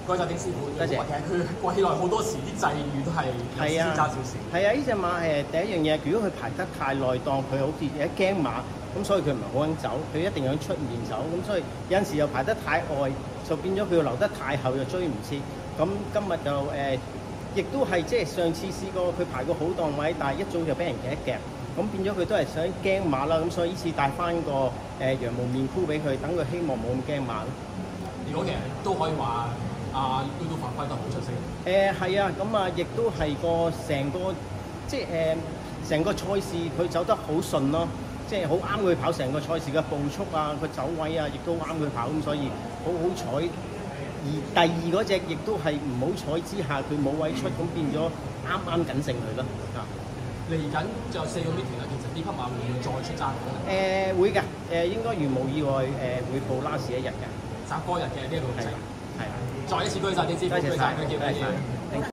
該曬丁師傅， 多謝。 其實佢季內好多時啲際遇都係有先揸少少。 係啊，呢隻馬第一樣嘢，如果佢排得太耐檔，佢好似一驚馬，咁所以佢唔係好肯走，佢一定要出面走，咁所以有陣時又排得太外，就變咗佢留得太後又追唔切。咁今日就亦都係即係上次試過佢排過好檔位，但係一早就俾人夾一夾，咁變咗佢都係想驚馬啦，咁所以呢次帶翻個羊毛面箍俾佢，等佢希望冇咁驚馬咯。 如果其實都可以話阿 Lulu 發揮得好出色。 係啊，咁啊亦都係個成個即係成個賽事佢走得好順咯，即係好啱佢跑成個賽事嘅步速啊，佢走位啊，亦都啱佢跑，咁所以好好彩。而第二嗰隻亦都係唔好彩之下，佢冇位出，咁變咗啱緊勝佢咯。 嚟緊就有4個 meeting啦，其實呢匹馬會唔會再出揸過咧？ 會㗎，應該如無意外會報 last 一日嘅。 揸嗰日嘅呢一個路程。 係。 再一次多謝丁師傅，多謝佢叫乜嘢？